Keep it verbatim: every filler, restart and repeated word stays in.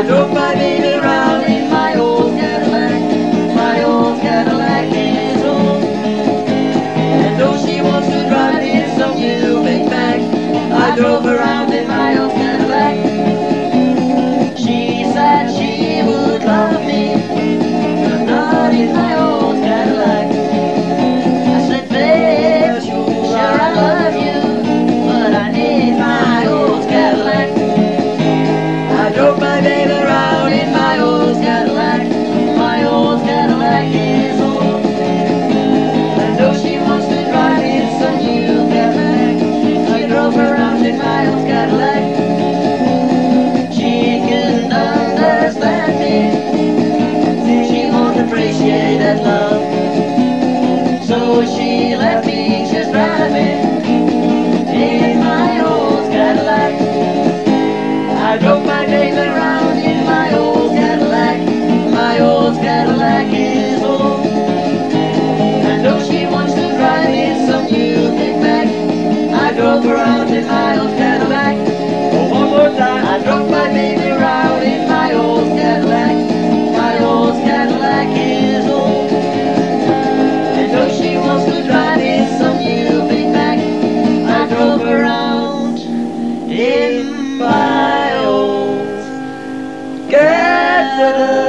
drove my baby around in my old Cadillac. My old Cadillac is old, and though she wants to drive in some new big bag, I drove around in my old Cadillac. She said she would love me, but not in my old Cadillac. I said, babe, sure I love you, but I need my old Cadillac. I drove my baby around in my old Cadillac. My old Cadillac is old, and though she wants to drive in some new Cadillac, I drove around in my old Cadillac. She couldn't understand me, she won't appreciate that love, so she let me just drive it in my old Cadillac. I drove my baby around in my old Cadillac. My old Cadillac is old, and though she wants to drive in some new big bag, I drove around in my old Cadillac. Oh, one more time. I drove my baby around in my old Cadillac. My old Cadillac is old, and though she wants to drive in some new big bag, I drove around in my old Cadillac.